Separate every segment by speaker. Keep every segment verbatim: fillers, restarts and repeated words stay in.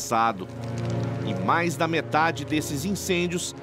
Speaker 1: passado. E mais da metade desses incêndios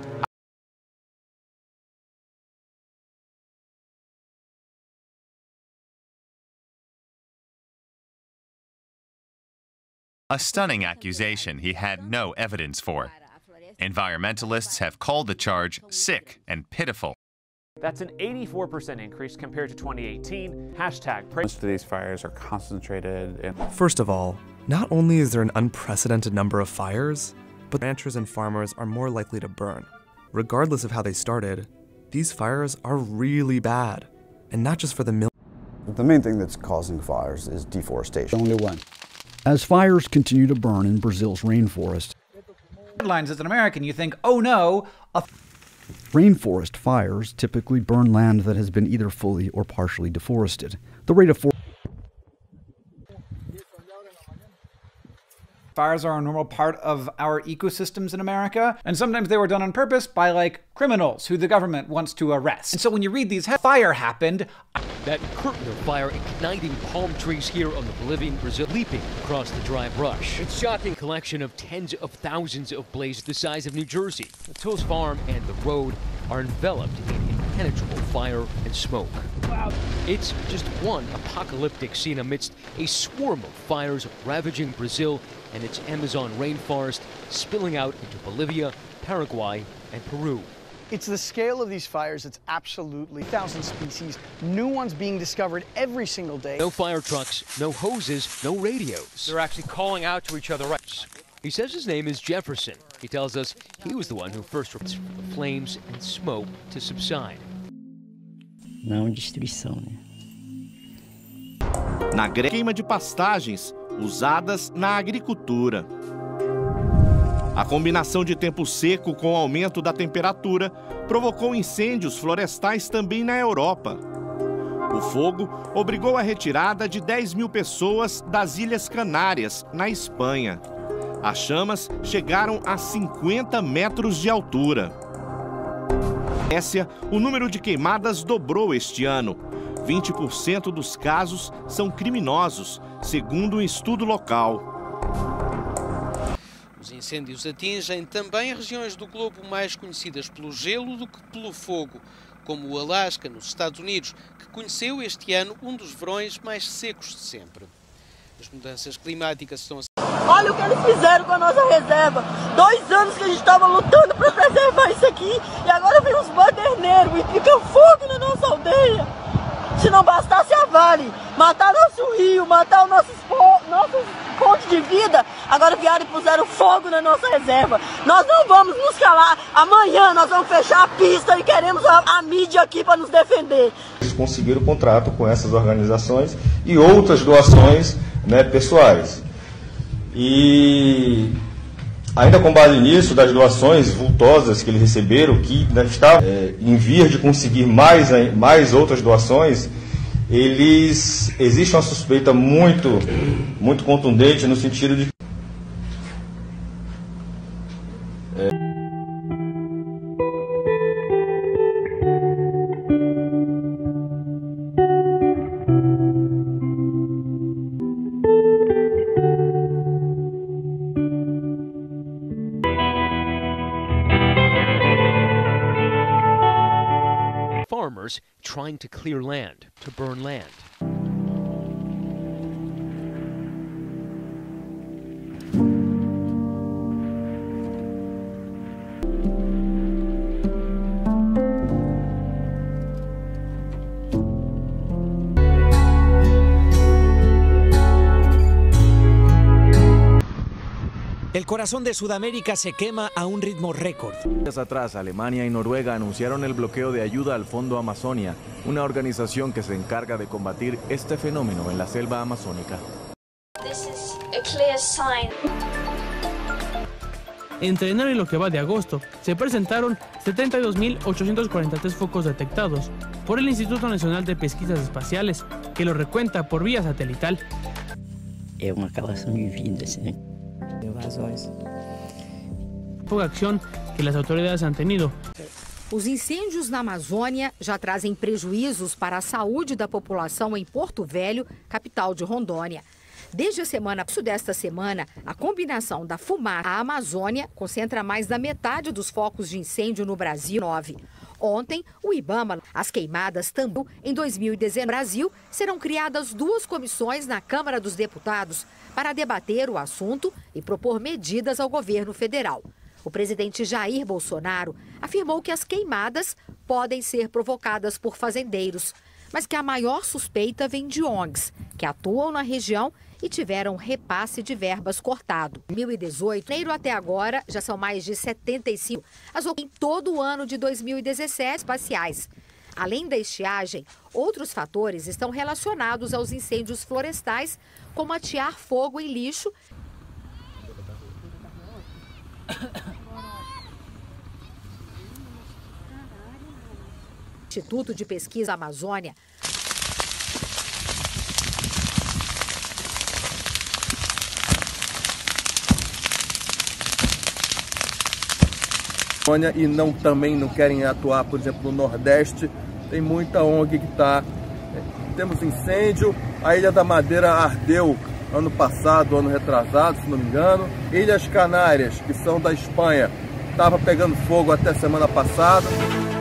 Speaker 2: A stunning accusation he had no evidence for. Environmentalists have called the charge sick and pitiful.
Speaker 3: That's an eighty-four percent increase compared to twenty eighteen. Hashtag
Speaker 4: Most of these fires are concentrated in...
Speaker 5: First of all, not only is there an unprecedented number of fires, but ranchers and farmers are more likely to burn. Regardless of how they started, these fires are really bad, and not just for the mill.
Speaker 6: The main thing that's causing fires is deforestation.
Speaker 7: Only one. As fires continue to burn in Brazil's rainforest,
Speaker 8: headlines as an American, you think, oh no, a
Speaker 7: rainforest fires typically burn land that has been either fully or partially deforested. The rate of for
Speaker 8: fires are a normal part of our ecosystems in America, and sometimes they were done on purpose by, like, criminals who the government wants to arrest. And so when you read these, fire happened.
Speaker 9: That curtain of fire igniting palm trees here on the Bolivian Brazil, leaping across the dry brush. It's a shocking collection of tens of thousands of blazes the size of New Jersey. The Toes Farm and the road are enveloped in impenetrable fire and smoke. Wow. It's just one apocalyptic scene amidst a swarm of fires ravaging Brazil and its Amazon rainforest, spilling out into Bolivia, Paraguay, and Peru.
Speaker 10: It's the scale of these fires that's absolutely thousand species, new ones being discovered every single day.
Speaker 9: No fire trucks, no hoses, no radios.
Speaker 3: They're actually calling out to each other. Right.
Speaker 9: He says his name is Jefferson. He tells us he was the one who first reported the flames and smoke to subside.
Speaker 11: Não destruição, né?
Speaker 1: Na queima de pastagens usadas na agricultura. A combinação de tempo seco com o aumento da temperatura provocou incêndios florestais também na Europa. O fogo obrigou a retirada de dez mil pessoas das Ilhas Canárias, na Espanha. As chamas chegaram a cinquenta metros de altura. Na Grécia, o número de queimadas dobrou este ano. vinte por cento dos casos são criminosos, segundo um estudo local.
Speaker 12: Os incêndios atingem também regiões do globo mais conhecidas pelo gelo do que pelo fogo, como o Alasca, nos Estados Unidos, que conheceu este ano um dos verões mais secos de sempre. As mudanças climáticas estão a...
Speaker 13: Olha o que eles fizeram com a nossa reserva. Dois anos que a gente estava lutando para preservar isso aqui, e agora vem os baderneiros e ficam fogo na nossa aldeia. Se não bastasse a Vale matar nosso rio, matar o nosso, nosso fonte de vida, agora vieram e puseram fogo na nossa reserva. Nós não vamos nos calar. Amanhã nós vamos fechar a pista e queremos a, a mídia aqui para nos defender.
Speaker 14: Eles conseguiram contrato com essas organizações e outras doações, né, pessoais. E ainda com base nisso, das doações vultosas que eles receberam, que ainda estavam é, em vias de conseguir mais, mais outras doações, eles existe uma suspeita muito, muito contundente no sentido de é,
Speaker 9: farmers trying to clear land, to burn land.
Speaker 15: El corazón de Sudamérica se quema a un ritmo récord.
Speaker 16: Días atrás, Alemania y Noruega anunciaron el bloqueo de ayuda al Fondo Amazonia, una organización que se encarga de combatir este fenómeno en la selva amazónica.
Speaker 17: This is a clear sign.
Speaker 18: Entre enero y lo que va de agosto, se presentaron setenta y dos mil ochocientos cuarenta y tres focos detectados por el Instituto Nacional de Pesquisas Espaciales, que lo recuenta por vía satelital.
Speaker 11: É uma calação de vidas, né?
Speaker 18: Evasões. Poca acción que las autoridades han tenido.
Speaker 19: Os incêndios na Amazônia já trazem prejuízos para a saúde da população em Porto Velho, capital de Rondônia. Desde a semana desta semana, a combinação da fumaça à Amazônia concentra mais da metade dos focos de incêndio no Brasil. Nove. Ontem, o IBAMA, as queimadas também. Em dois mil e dezenove, no Brasil, serão criadas duas comissões na Câmara dos Deputados para debater o assunto e propor medidas ao governo federal. O presidente Jair Bolsonaro afirmou que as queimadas podem ser provocadas por fazendeiros, mas que a maior suspeita vem de O N Gs, que atuam na região e tiveram repasse de verbas cortado. Em dois mil e dezoito, janeiro até agora, já são mais de setenta e cinco as em todo o ano de dois mil e dezessete espaciais. Além da estiagem, outros fatores estão relacionados aos incêndios florestais, como atear fogo em lixo. Instituto de Pesquisa Amazônia
Speaker 20: e não, também não querem atuar, por exemplo, no Nordeste. Tem muita O N G que está... Temos incêndio, a Ilha da Madeira ardeu ano passado, ano retrasado, se não me engano. Ilhas Canárias, que são da Espanha, estava pegando fogo até semana passada.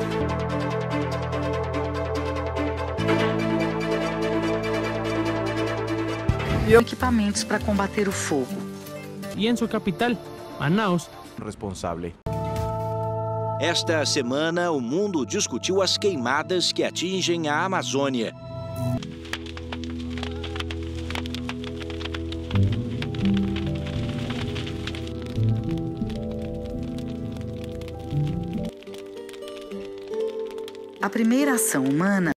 Speaker 21: E equipamentos para combater o fogo.
Speaker 18: E em sua capital, Manaus,
Speaker 16: responsável.
Speaker 15: Esta semana, o mundo discutiu as queimadas que atingem a Amazônia.
Speaker 21: A primeira ação humana